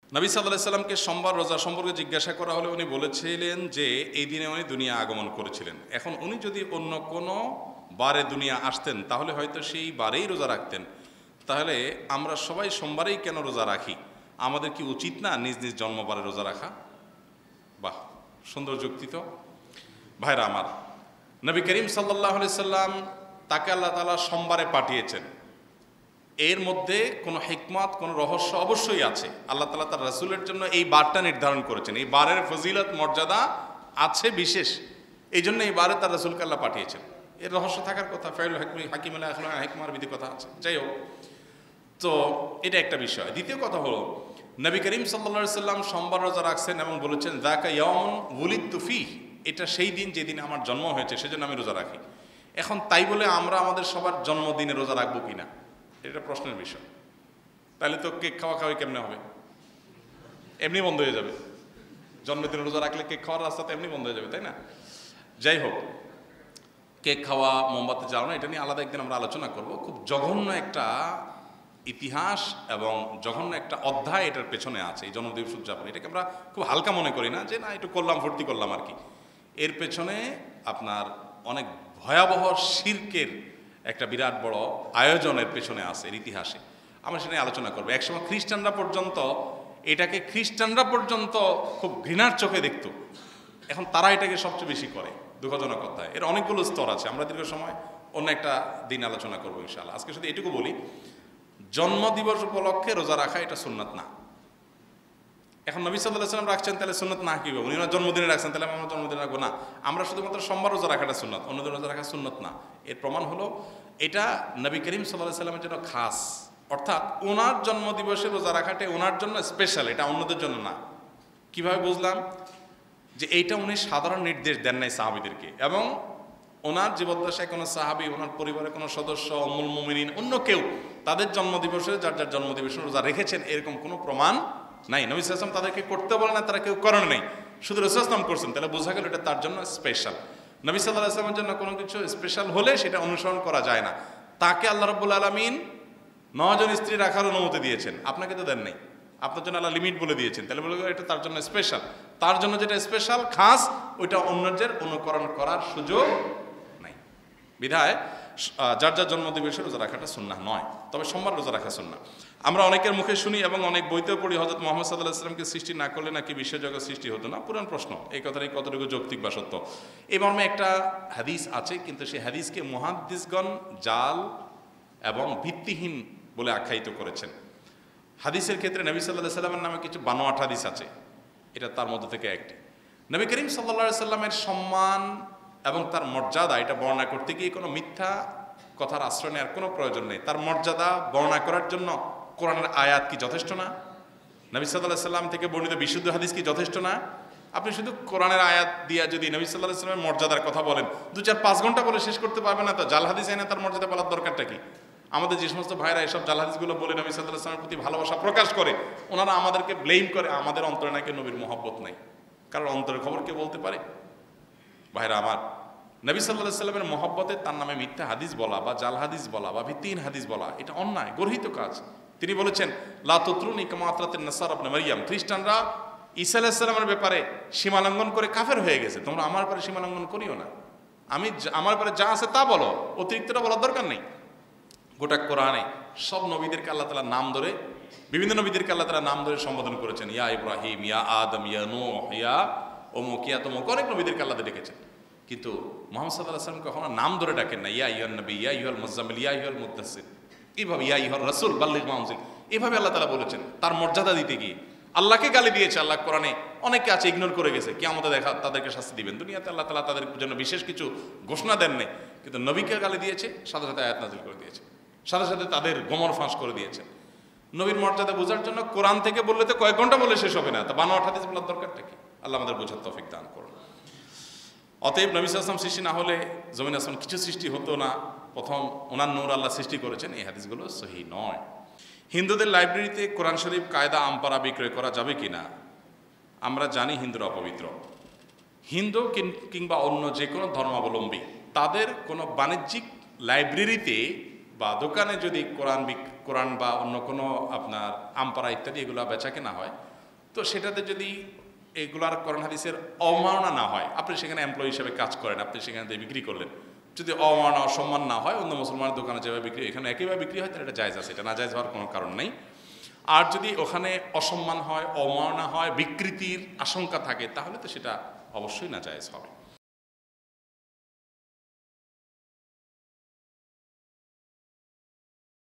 নবী সাল্লাল্লাহু আলাইহি সাল্লামকে সোমবার রোজা সম্পর্কে জিজ্ঞাসা করা হলে উনি বলেছিলেন যে এই দিনে উনি দুনিয়া আগমন করেছিলেন। এখন উনি যদি অন্য কোনো বারে দুনিয়া আসতেন তাহলে হয়তো সেই বারেই রোজা রাখতেন। তাহলে আমরা সবাই সোমবারেই কেন রোজা রাখি? আমাদের কি উচিত না নিজ নিজ জন্মবারে রোজা রাখা? বাহ, সুন্দর যুক্তি তো। ভাইরা আমার, নবী করিম সাল্লাল্লাহু আলাইহি সাল্লাম তাকে আল্লাহ তাআলা সোমবারে পাঠিয়েছেন। এর মধ্যে কোনো হিকমত, কোনো রহস্য অবশ্যই আছে। আল্লাহ তাআলা তার রাসূলের জন্য এই বারটা নির্ধারণ করেছেন। এই বারের ফজিলত, মর্যাদা আছে বিশেষ, এই জন্য এই বারে তার রাসূলকে আল্লাহ পাঠিয়েছেন। এর রহস্য থাকার কথা। ফাইল হাকিম আল আখলাক হিকমার বিধি কথা আছে। যাই হোক, তো এটা একটা বিষয়। দ্বিতীয় কথা হলো, নবী করিম সাল্লাল্লাহু আলাইহি সাল্লাম সোমবার রোজা রাখছেন এবং বলেছেন যাকা ইয়াউমুন উলিদতু ফীহি, এটা সেই দিন যেদিন আমার জন্ম হয়েছে, সেজন্য আমি রোজা রাখি। এখন তাই বলে আমরা আমাদের সবার জন্মদিনে রোজা রাখবো কিনা, এটা প্রশ্নের বিষয়। তাহলে তো কেক খাওয়া খাওয়াই কেমনে হবে? এমনি বন্ধ হয়ে যাবে। জন্মদিনে রোজা রাখলে কেক খাওয়ার রাস্তা তো এমনি বন্ধ হয়ে যাবে, তাই না? যাই হোক, কেক খাওয়া, মোমবাতি জ্বালানো, এটা নিয়ে আলাদা একদিন আমরা আলোচনা করব। খুব জঘন্য একটা ইতিহাস এবং জঘন্য একটা অধ্যায় এটার পেছনে আছে। এই জন্মদিবস উদযাপন, এটাকে আমরা খুব হালকা মনে করি না, যে না একটু করলাম, ফুর্তি করলাম আর কি। এর পেছনে আপনার অনেক ভয়াবহ শিরকের একটা বিরাট বড় আয়োজনের পেছনে আছে এর ইতিহাসে। আমরা সেটা নিয়ে আলোচনা করবো। একসময় খ্রিস্টানরা পর্যন্ত খুব ঘৃণার চোখে দেখত। এখন তারা এটাকে সবচেয়ে বেশি করে। দুঃখজনক অধ্যায়। এর অনেকগুলো স্তর আছে, আমরা দীর্ঘ সময় অন্য একটা দিন আলোচনা করবো ইনশাআল্লাহ। আজকে শুধু এটুকু বলি, জন্মদিবস উপলক্ষে রোজা রাখা এটা সুন্নাত না। এখন নবী সাল্লাল্লাহু আলাইহি ওয়াসাল্লাম রাখছেন, তাহলে সুন্নাত না কি? উনি জন্মদিনে রাখছেন, তাহলে আমরা জন্মদিনে রাখবো না। আমরা শুধুমাত্র সোমবার রোজা রাখাটা সুন্নাত, অন্যদিন রোজা রাখা সুন্নাত না। এর প্রমাণ হলো এটা নবী করিম সাল্লাল্লাহু আলাইহি ওয়াসাল্লামের জন্য খাস, অর্থাৎ ওনার জন্মদিবসে রোজা রাখাটা ওনার জন্য স্পেশাল, এটা অন্যদের জন্য না। কিভাবে বুঝলাম? যে এইটা উনি সাধারণ নির্দেশ দেন নাই সাহাবীদেরকে, এবং ওনার জীবদ্দশায় কোনো সাহাবী, ওনার পরিবারের কোনো সদস্য, উম্মুল মুমিনিন, অন্য কেউ তাদের জন্মদিবসে যার যার জন্মদিবসে রোজা রেখেছেন এরকম কোনো প্রমাণ নাই। নবী সাল্লাল্লাহু আলাইহি ওয়াসাল্লাম তাদেরকে করতে বলে না, তারা কেউ করেন নাই, শুধু রাসূল সাল্লাল্লাহু আলাইহি ওয়াসাল্লাম করছেন। তাহলে বোঝা গেল এটা তার জন্য স্পেশাল। নবী সাল্লাল্লাহু আলাইহি ওয়াসাল্লামের জন্য কোনো কিছু স্পেশাল হলে সেটা অনুসরণ করা যায় না। তাকে আল্লাহ রাব্বুল আলামিন 9 জন স্ত্রী রাখার অনুমতি দিয়েছেন, আপনাকে তো দেন নাই। আপনার জন্য আল্লাহ লিমিট বলে দিয়েছেন, তাহলে বলে এটা তার জন্য স্পেশাল। তার জন্য যেটা স্পেশাল, খাস, ওইটা অন্যদের অনুকরণ করার সুযোগ নাই। বিধায় যার যার জন্মদিবসে রোজা রাখাটা সুন্নাহ নয়, তবে সোমবার রোজা রাখা সুন্নাহ। আমরা অনেকের মুখে শুনি এবং অনেক বইতেও পড়ি, হযরত মুহাম্মদ সাল্লাল্লাহু আলাইহি ওয়াসাল্লামকে সৃষ্টি না করলে নাকি বিশ্বজগৎ সৃষ্টি হতো না। পুরান প্রশ্ন, এই কথাটাই কতটুকু যৌক্তিক বা সত্য। এই মর্মে একটা হাদিস আছে, কিন্তু সেই হাদিসকে মুহাদ্দিসগণ জাল এবং ভিত্তিহীন বলে আখ্যায়িত করেছেন। হাদিসের ক্ষেত্রে নবী সাল্লাল্লাহু আলাইহি ওয়াসাল্লামের নামে কিছু বানোয়াট হাদিস আছে, এটা তার মধ্যে থেকে একটি। নবী করিম সাল্লাল্লাহু আলাইহি ওয়াসাল্লামের সম্মান এবং তার মর্যাদা, এটা বর্ণনা করতে গিয়ে কোনো মিথ্যা কথার আশ্রয় নেওয়ার কোনো প্রয়োজন নেই। তার মর্যাদা বর্ণনা করার জন্য কোরআনের আয়াত কি যথেষ্ট না? নবী সাল্লাল্লাহু আলাইহি ওয়াসাল্লাম থেকে বর্ণিত বিশুদ্ধ হাদিস কি যথেষ্ট না? আপনি শুধু কোরআনের আয়াত দিয়া যদি নবী সাল্লাল্লাহু আলাইহি ওয়াসাল্লামের মর্যাদার কথা বলেন, 2-4-5 ঘন্টা বলে শেষ করতে পারবেন না। তো জাল হাদিস এনে তার মর্যাদা বলার দরকারটা কি? আমাদের যে সমস্ত ভাইরা এসব জাল হাদিসগুলো বলে নবী সাল্লাল্লাহু আলাইহি ওয়াসাল্লামের প্রতি ভালোবাসা প্রকাশ করে, ওনারা আমাদেরকে ব্লেম করে আমাদের অন্তরে নাকি নবীর মহব্বত নাই। কারণ অন্তরের খবর কে বলতে পারে? ভাইরা আমার, নবী সাল্লাল্লাহু আলাইহি ওয়াসাল্লামের মহব্বতে তার নামে মিথ্যা হাদিস বলা বা জাল হাদিস বলা বা ভিত্তিহীন হাদিস বলা, এটা অন্যায়, গর্হিত কাজ। তিনি বলেছেন, লা তুতরুনি কামা আতরাতিন নাসারা ইবনে মারইয়াম, খ্রিস্টানরা ঈসা আলাইহিস সালামের ব্যাপারে সীমালঙ্ঘন করে কাফের হয়ে গেছে, তোমরা আমার ব্যাপারে সীমালঙ্ঘন করিও না। আমার ব্যাপারে যা আছে তা বলো, অতিরিক্তটা বলার দরকার নেই। গোটা কোরআনে সব নবীদেরকে আল্লাহ তাআলা নাম ধরে, বিভিন্ন নবীদেরকে আল্লাহ তাআলা নাম ধরে সম্বোধন করেছেন। ইয়া ইব্রাহিম, ইয়া আদম, ইয়া নূহ, ইয়া অমুক, ইয়া তমুক, অনেক নবীদেরকে আল্লাহ ডেকেছেন। কিন্তু মুহাম্মদ সাল্লাল্লাহু আলাইহি ওয়াসাল্লাম কখনো নাম ধরে ডাকেন না। ইয়া আইয়ুহান নবী, ইয়া আইয়ুহাল মুযাম্মিল, ইয়া আইয়ুহাল মুদ্দাসসির, এইভাবে ইয়া আইয়ুহার রাসূল বাল্লিগ মা উনজিল, এইভাবে আল্লাহ তাআলা বলেছেন। তার মর্যাদা দিতে গিয়ে আল্লাহকে গালি দিয়েছে আল্লাহ কোরআনে। অনেকে আছে ইগনোর করে গেছে, কিয়ামতে দেখা তাদেরকে শাস্তি দিবেন। দুনিয়াতে আল্লাহ তাআলা তাদের জন্য বিশেষ কিছু ঘোষণা দেন নাই, কিন্তু নবীকে গালি দিয়েছে, সাথে সাথে আয়াত নাযিল করে দিয়েছে, সাথে সাথে তাদের গোমর ফাঁস করে দিয়েছে। নবীর মর্যাদা বোঝার জন্য কোরআন থেকে বললে তো কয়েক ঘন্টা বলে শেষ হবে না, তা বানোয়াট হাদিস বলার দরকারটা কি? আল্লাহ আমাদের বোঝার তৌফিক দান করুন। অতএব নবী সাল্লাল্লাহু আলাইহি ওয়াসাল্লাম সৃষ্টি না হলে জমিন আসমান কিছু সৃষ্টি হতো না। প্রথম ওনার নূর আল্লাহ সৃষ্টি করেছেন, এই হাদিসগুলো সহিহ নয়। হিন্দুদের লাইব্রেরিতে কোরআন শরীফ কায়দা আমপারা বিক্রয় করা যাবে কিনা? আমরা জানি হিন্দুরা অপবিত্র। হিন্দু কিংবা অন্য যে কোনো ধর্মাবলম্বী তাদের কোনো বাণিজ্যিক লাইব্রেরিতে বা দোকানে যদি কোরআন বা অন্য কোনো আপনার আমপারা ইত্যাদি এগুলো বেচা কেনা হয়, তো সেটাতে যদি এগুলার কোরআন হাদিসের অবমাননা না হয়, আপনি সেখানে এমপ্লয়ি হিসেবে কাজ করেন, আপনি সেখানে দিয়ে বিক্রি করলেন, যদি অবমাননা অসম্মান না হয়, অন্য মুসলমানের দোকানে যেভাবে বিক্রি এখানে একইভাবে বিক্রি হয়, তাহলে এটা জায়েজ আছে, এটা না জায়েজ হওয়ার কোনো কারণ নেই। আর যদি ওখানে অসম্মান হয়, অবমাননা হয়, বিকৃতির আশঙ্কা থাকে, তাহলে তো সেটা অবশ্যই না জায়েজ হবে।